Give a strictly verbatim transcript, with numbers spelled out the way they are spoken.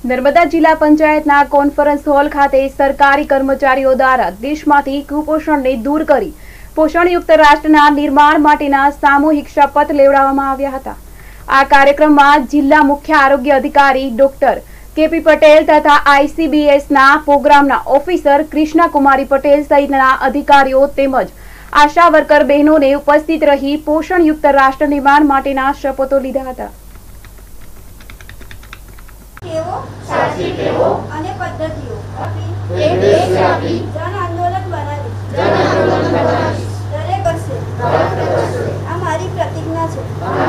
નર્મદા જિલ્લા પંચાયતના conference hall ખાતે સરકારી કર્મચારીઓ દ્વારા દેશમાંથી કુપોષણને દૂર કરી પોષણયુક્ત રાષ્ટ્રના નિર્માણ માટેના સામૂહિક શપથ લેવડાવવામાં આવ્યા હતા। આ કાર્યક્રમમાં જિલ્લા મુખ્ય આરોગ્ય અધિકારી ડોક્ટર કેપી પટેલ તથા આઈસીબીએસના પ્રોગ્રામના ઓફિસર કૃષ્ણા કુમારી પટેલ સહિતના અધિકારીઓ તેમજ આશા વર્કર બહેનોને ઉપસ્થિત રહી પોષણયુક્ત રાષ્ટ્ર નિર્માણ માટેના શપથો લીધા હતા। સાચી ટેવો અને પદ્ધતિઓ એક દેશવ્યાપી જન આંદોલન બનાવી જન આંદોલન બનાવી દરેક વર્ષે આ મારી પ્રતિજ્ઞા છે।